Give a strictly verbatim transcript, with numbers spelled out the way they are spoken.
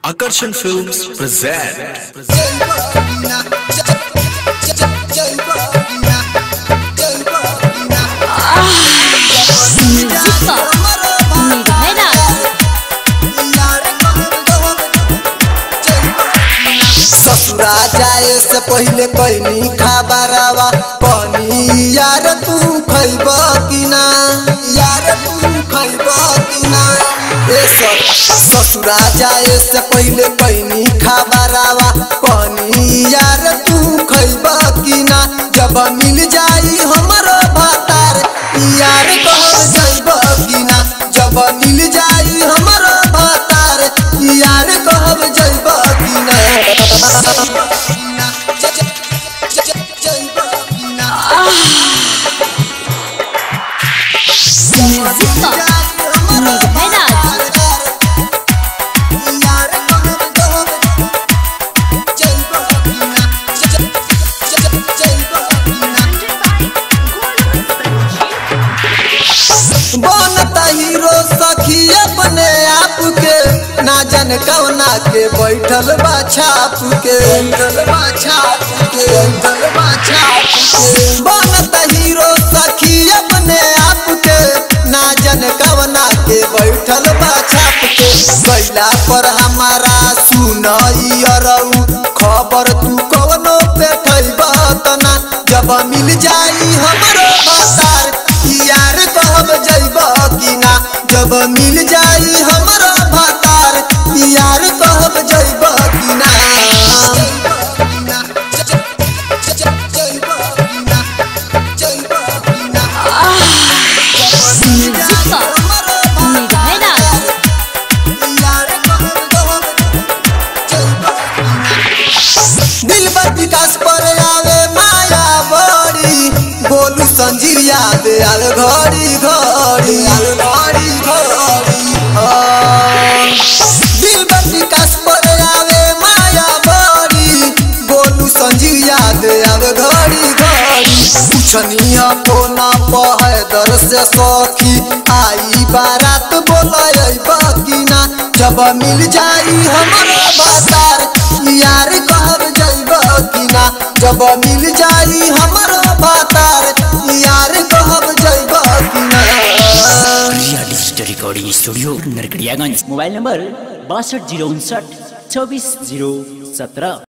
Akarshan Films present ससुरा जाए से पहले कहनी खबरवा कहनी यार तू खैब कि ना यार तू खैब कि ना ए ससुरा जाए से पहले कहनी खबरवा कहनी यार तू खैब कि ना जब मिल जाई हमरो भातार यार कहब जैब कि ना जब मिल जाई हमरो भातार यार कहब जैब कि ना बनता हीरो सखी अपने आप के ना जान कवना के बैठल बा छाप के बैठल बा छाप के बैठल बा छाप के बनता हीरो सखी अपने आप के ना जान कवना के बैठल बा छाप के कैला पर हमारा सुनई अरऊ खबर तू कवनो पे खैब तना जब मिल जाई हमरो भातार यार कहब जैब कि ना जब मिल जाई हमरो भातार यार कहब जैब कि ना दिल पर विकास पर आवे माया बड़ी बोलू संजीर याद आल घड़ी घड़ी आल घड़ी घड़ी दिल पर विकास पर आवे माया बड़ी बोलू संजीर याद आल घड़ी घड़ी पूछनिया को ना पहदर से सखी आई बारात बोलैब कि ना जब मिल जाई हमरो भातार यार कहब जैब कि ना जब मिल जाई हमरो भातार यार कहब जैब कि ना। Riya digital recording studio Narkatiaganj. Mobile number बासठ जीरो उनसठ चौबीस जीरो सत्रह।